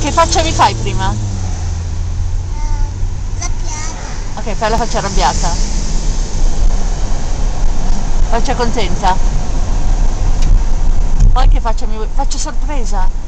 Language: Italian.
Che faccia mi fai prima? L'arrabbiata. Ok, fai la faccia arrabbiata. Faccia contenta. Poi che faccia mi vuoi? Faccia sorpresa.